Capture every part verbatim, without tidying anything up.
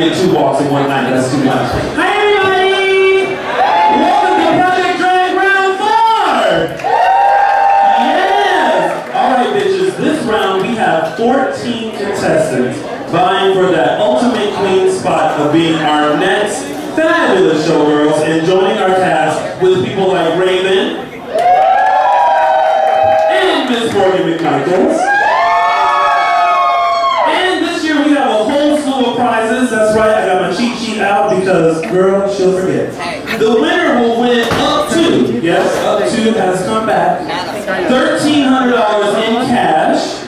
get two walks in one night. That's too much. Hi, everybody! Welcome to Project Drag Round four! Yes! Alright, bitches, this round we have fourteen contestants vying for that ultimate queen spot of being our next fabulous showgirls and joining our cast with people like Raven and Miss Morgan McMichaels. And this year we have a whole slew of prizes. That's right, I got my cheat sheet out because, girl, she'll forget. The winner will win up to, yes, up to has come back, thirteen hundred dollars in cash.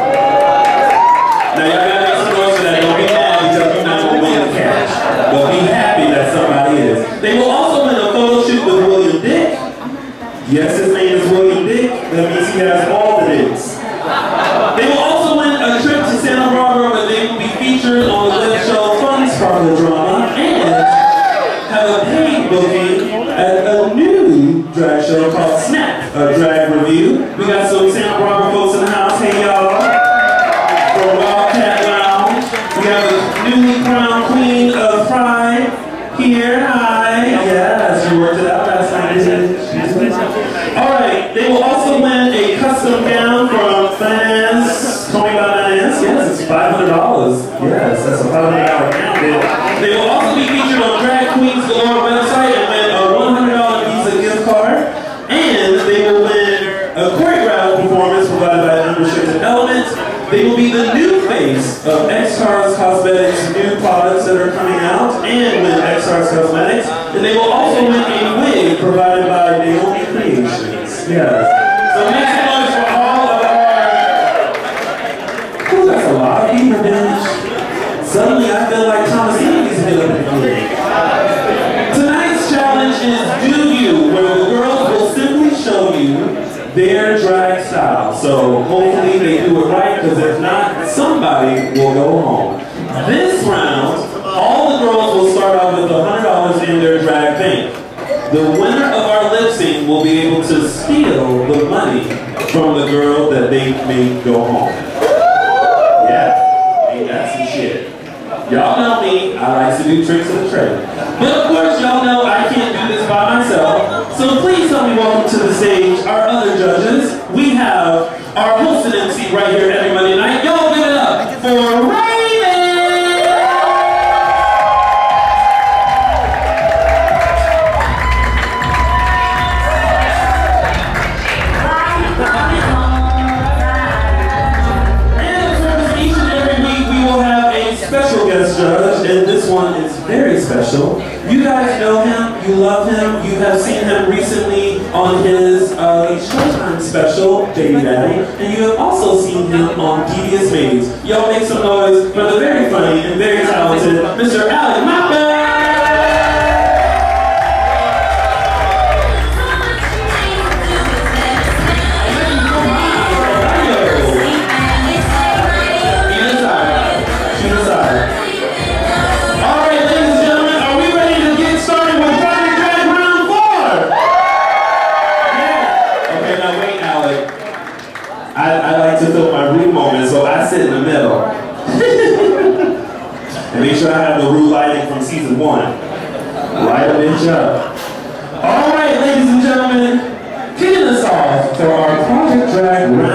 Now y'all gotta make some noise for that. Don't be mad because you're not gonna win the cash. But be happy that somebody is. They will also win a photo shoot with William Dick. Yes, his name is William Dick. That means he has all the dicks. They will also win a trip to Santa Barbara where they will be featured on the live show Fun Sparkle Drama and have a paid booking at a new drag show called Snap, a drag review. We got some Santa Barbara folks in the house. Hey y'all. For Wildcat Lounge. We have the newly crowned queen of Pride here. Hi. Yes, you worked it out last night, didn't you? Alright, they will also win a custom gown from Manaz. Tony Manaz. Yes, it's five hundred dollars. Yes, that's a five hundred dollar gown. They will also be featured on Drag Queens Galore website and win a one hundred dollar Visa gift card. And they will win a choreographed performance provided by Unrestricted Elements. They will be the new face of X-Stars Cosmetics' new products that are coming out and win X-Stars Cosmetics. And they will also win a wig provided by Niomi Creations. Yes. So make some noise for all of our... Ooh, that's a lot of people, bitch. Suddenly I feel like Thomas Andy's hit up in the league. Tonight's challenge is Do You, where the girls will simply show you their drag style. So hopefully they do it right, because if not, somebody will go home. This round, all the girls will start off with one hundred dollars in their drag bank. The winner of our lip sync will be able to steal the money from the girl that they made go home. Yeah, ain't that some shit. Y'all know me, I like to do tricks of the trade. But of course, y'all know I can't do this by myself. So please help me welcome to the stage our other judges. We have our host and M C right here every Monday night. Y'all give it up for Raven! Special guest judge, and this one is very special. You guys know him, you love him, you have seen him recently on his uh, Showtime special, Baby Daddy, and you have also seen him on Devious Maze. Y'all make some noise for the very funny and very talented Mister Alec Mapa! In the middle. And make sure I have the rude lighting from season one. Light a bitch up. Alright, ladies and gentlemen, kicking us off for our Project Drag Round